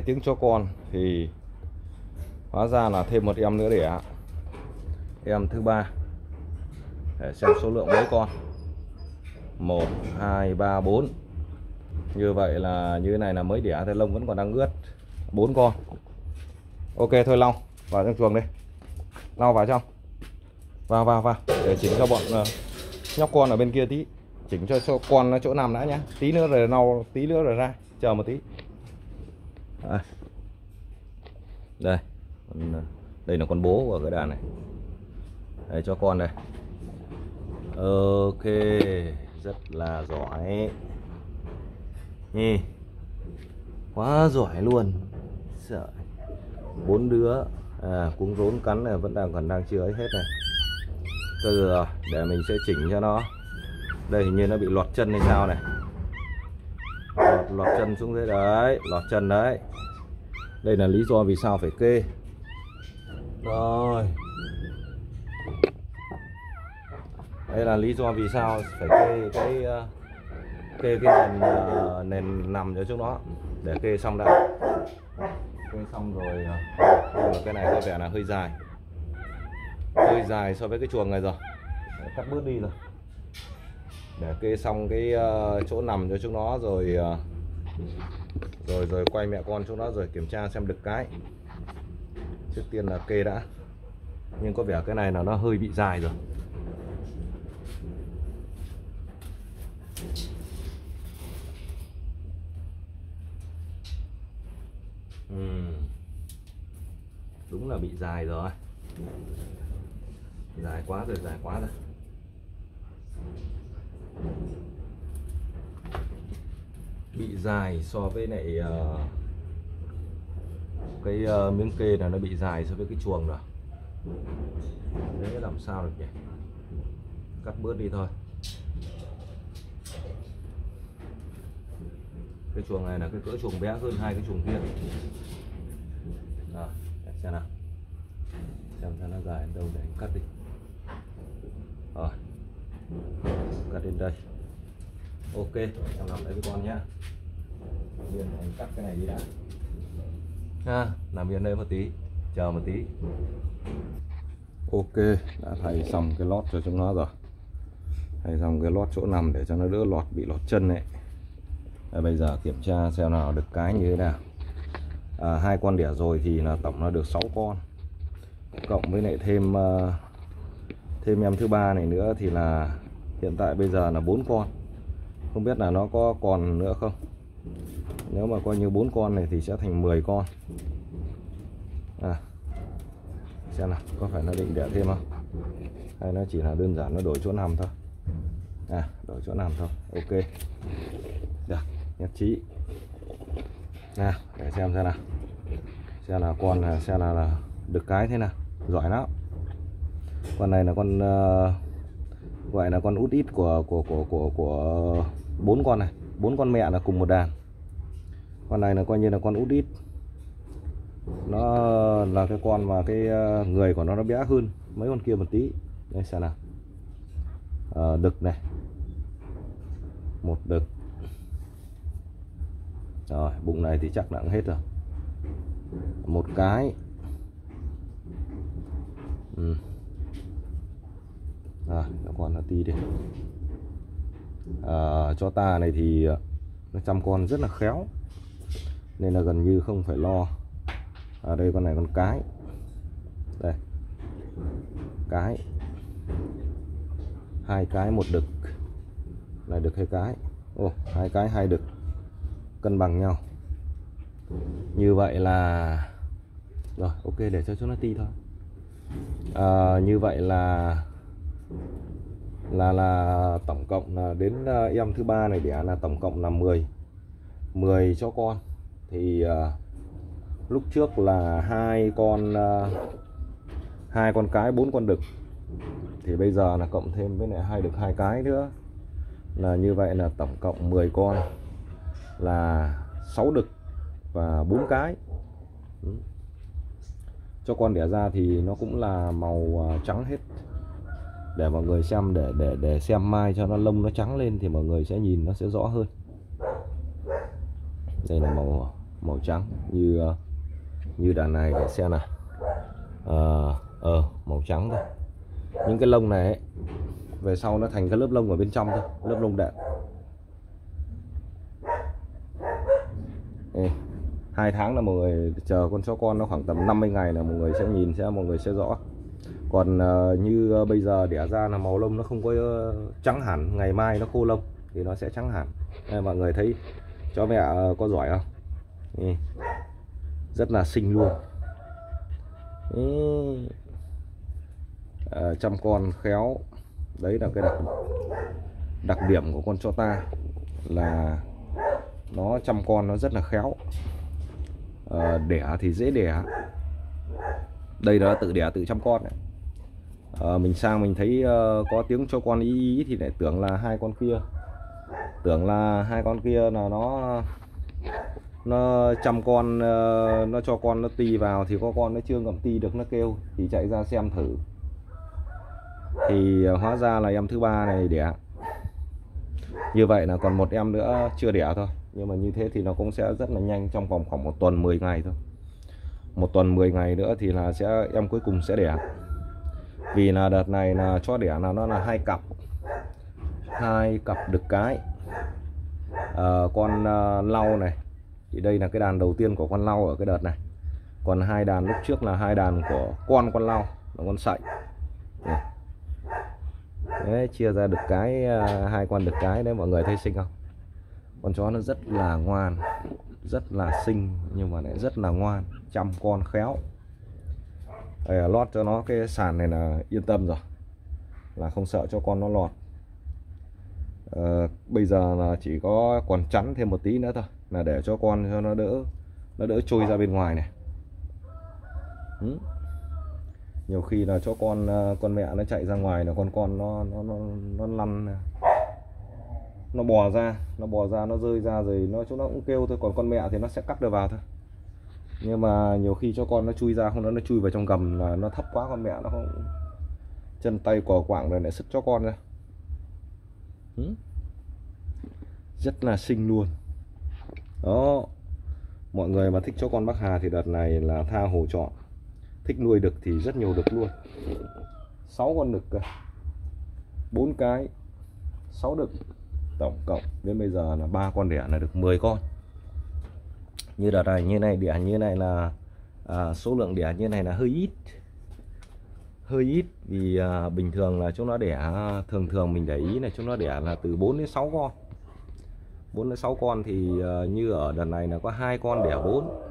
tiếng cho con thì hóa ra là thêm một em nữa đẻ, em thứ ba. Để xem số lượng mấy con. 1 2 3 4. Như vậy là như thế này là mới đẻ thì lông vẫn còn đang ướt. 4 con. Ok thôi Long vào trong chuồng đi. Long vào trong. Vào để chỉnh cho bọn nhóc con ở bên kia tí. Chỉnh cho con nó chỗ nằm đã nhá. Tí nữa rồi lau, tí nữa rồi ra. Chờ một tí. Đây. Đây là con bố của cái đàn này. Đây cho con đây. Ok, rất là giỏi. Nhi. Quá giỏi luôn. Sợ. 4 đứa. Cuống rốn cắn này vẫn còn chưa ấy hết này. Từ rồi, để mình sẽ chỉnh cho nó. Đây hình như nó bị lọt chân hay sao này. Lọt chân xuống dưới đấy, lọt chân đấy. Đây là lý do vì sao phải kê. Rồi. Đây là lý do vì sao phải kê cái nền nằm cho chúng nó để kê xong đã. Kê xong rồi, nhưng mà cái này có vẻ là hơi dài so với cái chuồng này rồi. Để cắt bớt đi rồi. Để kê xong cái chỗ nằm cho chúng nó rồi rồi quay mẹ con chúng nó rồi kiểm tra xem đực cái. Trước tiên là kê đã. Nhưng có vẻ cái này là nó hơi bị dài rồi. Đúng là bị dài rồi. Dài quá rồi. Bị dài so với lại cái miếng kê này nó bị dài so với cái chuồng rồi. Đấy làm sao được nhỉ? Cắt bớt đi thôi. Cái chuồng này là cái cỡ chuồng bé hơn hai cái chuồng kia. Rồi, xem nào. Xem nó dài đến đâu để anh cắt đi. Rồi. Cắt đến đây. Ok, em làm đấy với con nhá. Biên anh cắt cái này đi đã. Làm biên đây một tí, chờ một tí. Ok, đã thay xong cái lót cho chúng nó rồi. Thay xong cái lót chỗ nằm để cho nó đỡ bị lọt chân này. Bây giờ kiểm tra xem nào được cái như thế nào. 2 con đẻ rồi thì là tổng nó được 6 con. Cộng với lại thêm em thứ ba này nữa thì là hiện tại bây giờ là 4 con. Không biết là nó có còn nữa không. Nếu mà coi như 4 con này thì sẽ thành 10 con. Xem nào, có phải nó định đẻ thêm không? Hay nó chỉ là đơn giản nó đổi chỗ nằm thôi. Đổi chỗ nằm thôi. Ok. Được, nhất trí. Để xem nào. Xem là con xem là được cái thế nào. Giỏi lắm. Con này là con gọi là con út ít của 4 con này. 4 con mẹ là cùng một đàn. Con này là coi như là con út ít. Nó là cái con mà cái người của nó bé hơn mấy con kia một tí. Đây xem nào. Đực này. Một đực. Rồi, bụng này thì chắc là hết rồi. Một cái. Rồi, con nó tí đi. Cho ta này thì nó chăm con rất là khéo. Nên là gần như không phải lo. Đây con này con cái. Đây. Cái. 2 cái 1 đực. Này đực 2 cái. 2 cái 2 đực. Cân bằng nhau. Như vậy là rồi, ok để cho nó ti thôi. Như vậy là tổng cộng là đến em thứ ba này đẻ là tổng cộng là 10 cho con. Thì lúc trước là 2 con cái 4 con đực. Thì bây giờ là cộng thêm với lại 2 đực 2 cái nữa. Là như vậy là tổng cộng 10 con là 6 đực và 4 cái. Cho con đẻ ra thì nó cũng là màu trắng hết. Để mọi người xem, để xem mai cho nó lông nó trắng lên thì mọi người sẽ nhìn nó sẽ rõ hơn. Đây là màu màu trắng như đàn này để xem nào. Màu trắng thôi. Những cái lông này ấy, về sau nó thành cái lớp lông ở bên trong thôi, lớp lông đệm. 2 tháng là mọi người chờ con chó con nó khoảng tầm 50 ngày là mọi người sẽ nhìn, mọi người sẽ rõ. Còn như bây giờ đẻ ra là màu lông nó không có trắng hẳn, ngày mai nó khô lông thì nó sẽ trắng hẳn. Đây, mọi người thấy chó mẹ có giỏi không? Rất là xinh luôn. Chăm con khéo. Đấy là cái đặc điểm của con chó ta, là nó chăm con nó rất là khéo. Đẻ thì dễ đẻ. Đây là tự đẻ tự chăm con đấy. Mình sang mình thấy có tiếng cho con ý thì lại tưởng là hai con kia là nó chăm con, nó cho con nó ti vào thì có con nó chưa ngậm ti được, nó kêu thì chạy ra xem thử, thì hóa ra là em thứ ba này đẻ. Như vậy là còn một em nữa chưa đẻ thôi, nhưng mà như thế thì nó cũng sẽ rất là nhanh, trong vòng khoảng 1 tuần 10 ngày thôi. 1 tuần 10 ngày nữa thì là em cuối cùng sẽ đẻ. Vì là đợt này là chó đẻ là nó là 2 cặp đực cái. Con lau này thì đây là cái đàn đầu tiên của con lau ở cái đợt này. Còn 2 đàn lúc trước là 2 đàn của con lau là con sậy. Đấy, chia ra đực cái, 2 con đực cái đấy, mọi người thấy xinh không? Con chó nó rất là ngoan, rất là xinh, nhưng mà lại rất là ngoan, chăm con khéo. Đây, lót cho nó cái sàn này là yên tâm rồi, là không sợ cho con nó lọt. Bây giờ là chỉ có còn chắn thêm một tí nữa thôi, là để cho con cho nó đỡ trôi ra bên ngoài này. Nhiều khi là cho con mẹ nó chạy ra ngoài là con nó lăn, nó bò ra, nó rơi ra rồi chúng nó cũng kêu thôi, còn con mẹ thì nó sẽ cắt được vào thôi. Nhưng mà nhiều khi cho con nó chui ra, không nó chui vào trong gầm là nó thấp quá, con mẹ nó không chân tay cò quạng rồi lại sứt cho con ra. Rất là xinh luôn. Đó, mọi người mà thích cho con Bắc Hà thì đợt này là tha hồ chọn. Thích nuôi đực thì rất nhiều đực luôn. 6 con đực, 4 cái, 6 đực, tổng cộng đến bây giờ là 3 con đẻ là được 10 con. Như đợt này như này đẻ như này là số lượng đẻ như này là hơi ít, vì bình thường là chúng nó đẻ, thường mình để ý là chúng nó đẻ là từ 4 đến 6 con. 4 đến 6 con thì như ở đợt này là có 2 con đẻ 4,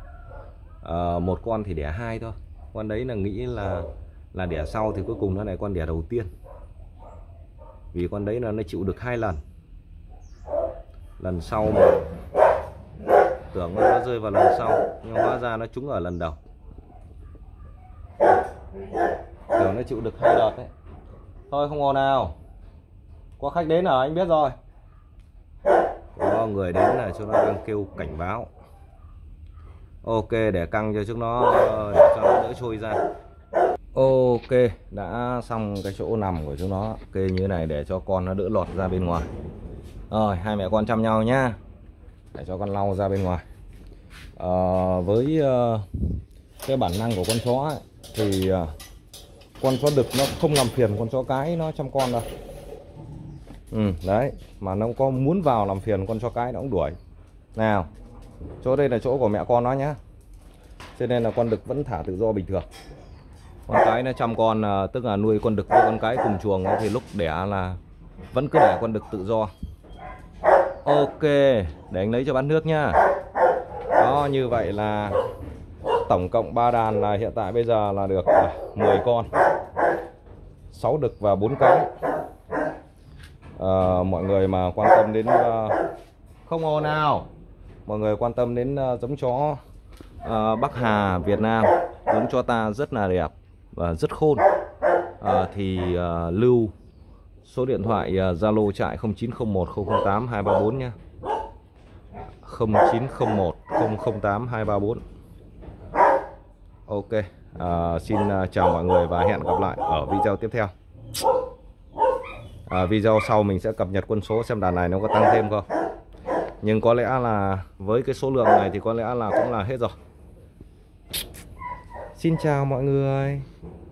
1 con thì đẻ 2 thôi. Con đấy là nghĩ là đẻ sau thì cuối cùng nó lại con đẻ đầu tiên. Vì con đấy là nó chịu được 2 lần. Lần sau mà tưởng nó rơi vào lần sau, nhưng hóa ra nó trúng ở lần đầu. Tưởng nó chịu được 2 đợt đấy. Thôi không ồn nào, có khách đến rồi, anh biết rồi. Có người đến là chúng nó đang kêu cảnh báo. Ok, để căng cho chúng nó, để cho nó đỡ trôi ra. Ok, đã xong cái chỗ nằm của chúng nó. Ok, như thế này để cho con nó đỡ lọt ra bên ngoài. Rồi, hai mẹ con chăm nhau nhá, để cho con lau ra bên ngoài. Với cái bản năng của con chó ấy, thì con chó đực nó không làm phiền con chó cái nó chăm con đâu. Đấy, mà nó có muốn vào làm phiền con chó cái nó cũng đuổi. Nào, chỗ đây là chỗ của mẹ con nó nhá, cho nên là con đực vẫn thả tự do bình thường. Con cái nó chăm con, tức là nuôi con đực với con cái cùng chuồng thì lúc đẻ là vẫn cứ để con đực tự do. Ok, để anh lấy cho bát nước nhá. Đó, như vậy là tổng cộng 3 đàn là hiện tại bây giờ là được 10 con, 6 đực và 4 cái. Mọi người mà quan tâm đến không ồn nào, mọi người quan tâm đến giống chó Bắc Hà Việt Nam, giống chó ta rất là đẹp và rất khôn, thì lưu số điện thoại Zalo trại 0901 008 234 nhé. 0901 008 234. Ok, xin chào mọi người và hẹn gặp lại ở video tiếp theo. Video sau mình sẽ cập nhật quân số xem đàn này nó có tăng thêm không. Nhưng có lẽ là với cái số lượng này thì có lẽ là cũng là hết rồi. Xin chào mọi người.